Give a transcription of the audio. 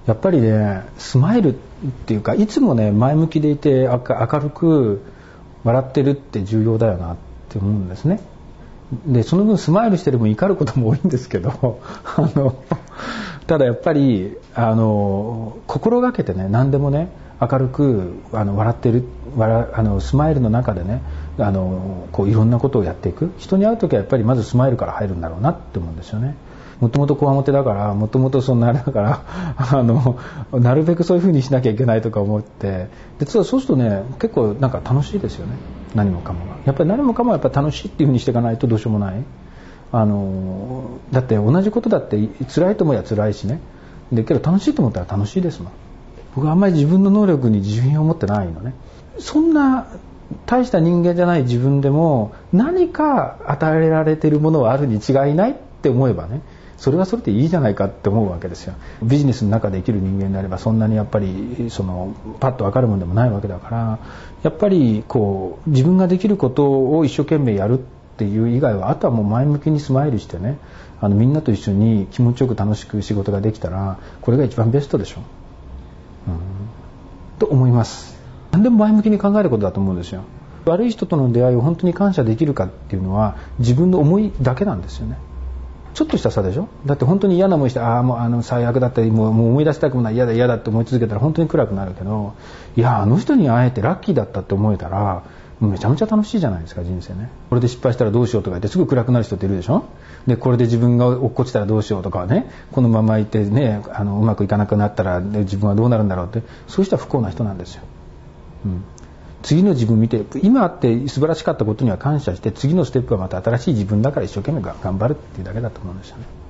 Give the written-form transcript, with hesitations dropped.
やっぱりね、スマイルっていうか、いつもね、前向きでいて明るく笑ってるって重要だよなって思うんですね。でその分スマイルしてる分怒ることも多いんですけどただやっぱり心がけてね、何でもね、明るく笑ってるスマイルの中でね、こういろんなことをやっていく。人に会うときはやっぱりまずスマイルから入るんだろうなって思うんですよね。もともとこわもてだから、もともとそんなあれだからなるべくそういう風にしなきゃいけないとか思って、実はそうするとね、結構なんか楽しいですよね。何もかもがやっぱり何もかもやっぱり楽しいっていう風にしていかないとどうしようもない。だって同じことだって辛いと思えば辛いしね。でけど楽しいと思ったら楽しいですもん。僕はあんまり自分の能力に自信を持ってないのね。そんな大した人間じゃない自分でも何か与えられているものはあるに違いないって思えばね、それはそれでいいじゃないかって思うわけですよ。ビジネスの中で生きる人間であればそんなにやっぱりパッと分かるものでもないわけだから、やっぱりこう自分ができることを一生懸命やるっていう以外は、あとはもう前向きにスマイルしてね、みんなと一緒に気持ちよく楽しく仕事ができたらこれが一番ベストでしょ、と思います。何でも前向きに考えることだと思うんですよ。悪い人との出会いを本当に感謝できるかっていうのは自分の思いだけなんですよね。ちょっとした差でしょ。だって本当に嫌な思いして、もう最悪だったり、もう思い出したくもない、嫌だ嫌だって思い続けたら本当に暗くなるけど、いやあの人に会えてラッキーだったって思えたらめちゃめちゃ楽しいじゃないですか、人生ね。これで失敗したらどうしようとか言ってすぐ暗くなる人っているでしょ。でこれで自分が落っこちたらどうしようとかね、このままいてね、うまくいかなくなったら、自分はどうなるんだろうって、そういう人は不幸な人なんですよ。次の自分見て、今あって素晴らしかったことには感謝して、次のステップはまた新しい自分だから一生懸命頑張るっていうだけだと思うんですよね。